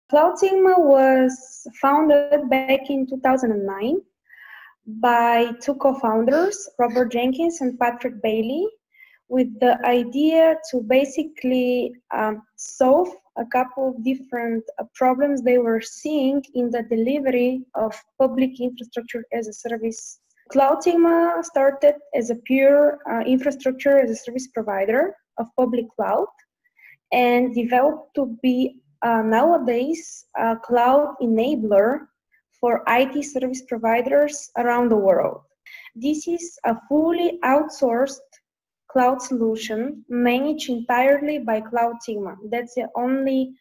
Cloud Sigma was founded back in 2009 by two co-founders, Robert Jenkins and Patrick Bailey, with the idea to basically solve a couple of different problems they were seeing in the delivery of public infrastructure as a service. Cloud Sigma started as a pure infrastructure as a service provider of public cloud and developed to be nowadays a cloud enabler for IT service providers around the world. This is a fully outsourced cloud solution managed entirely by Cloud Sigma. That's the only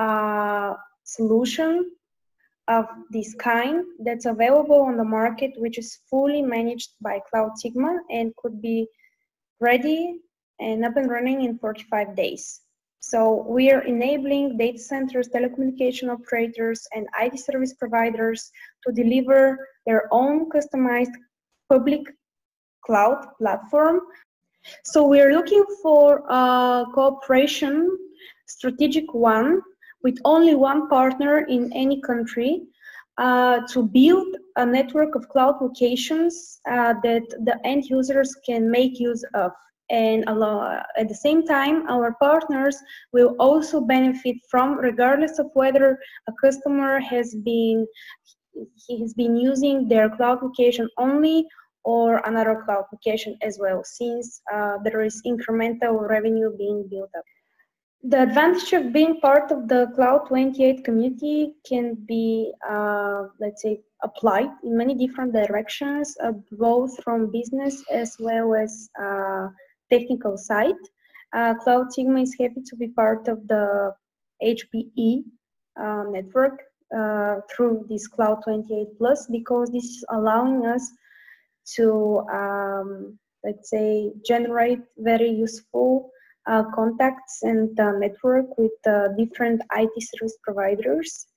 solution of this kind that's available on the market, which is fully managed by Cloud Sigma and could be ready and up and running in 45 days. So we are enabling data centers, telecommunication operators, and IT service providers to deliver their own customized public cloud platform. So we're looking for a cooperation, strategic one, with only one partner in any country to build a network of cloud locations that the end users can make use of. And at the same time, our partners will also benefit from, regardless of whether a customer has been using their cloud location only or another cloud location as well, since there is incremental revenue being built up. The advantage of being part of the Cloud 28 community can be, let's say, applied in many different directions, both from business as well as technical side. Cloud Sigma is happy to be part of the HPE network through this Cloud 28 Plus, because this is allowing us to, let's say, generate very useful contacts and network with different IT service providers